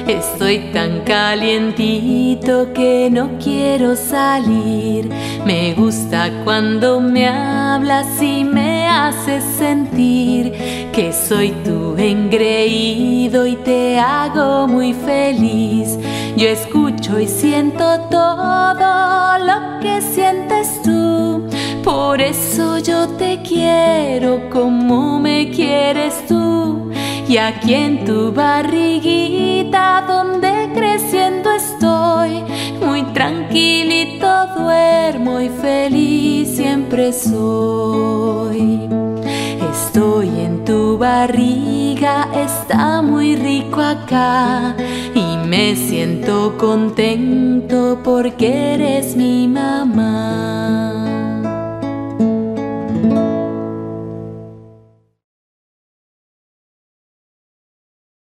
Estoy tan calientito que no quiero salir. Me gusta cuando me hablas y me haces sentir que soy tu engreído y te hago muy feliz. Yo escucho y siento todo lo que sientes tú. Por eso yo te quiero como me quieres tú. Y aquí en tu barriguita donde creciendo estoy, muy tranquilito duermo y feliz siempre soy. Estoy en tu barriga, está muy rico acá y me siento contento porque eres mi mamá.